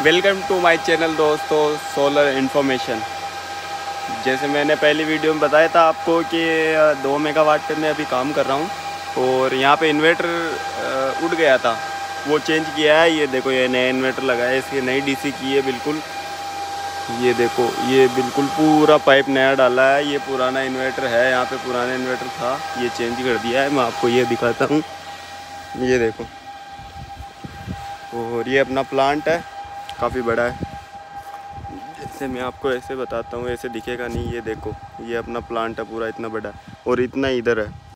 Welcome to my channel दोस्तों, solar information. जैसे मैंने पहली वीडियो में बताया था आपको कि 2 मेगावाट पे मैं अभी काम कर रहा हूँ और यहाँ पे इन्वर्टर उड़ गया था, वो चेंज किया है। ये देखो, ये नया इन्वर्टर लगा है, इसकी नई डीसी की है बिल्कुल। ये देखो, ये बिल्कुल पूरा पाइप नया डाला है। ये पुराना इन्वर्टर है, यहाँ पे पुराना इन्वर्टर था, ये चेंज कर दिया है। मैं आपको ये दिखाता हूँ, ये देखो। और ये अपना प्लांट है, काफ़ी बड़ा है। जैसे मैं आपको ऐसे बताता हूँ, ऐसे दिखेगा नहीं। ये देखो, ये अपना प्लांट है पूरा, इतना बड़ा, और इतना इधर है।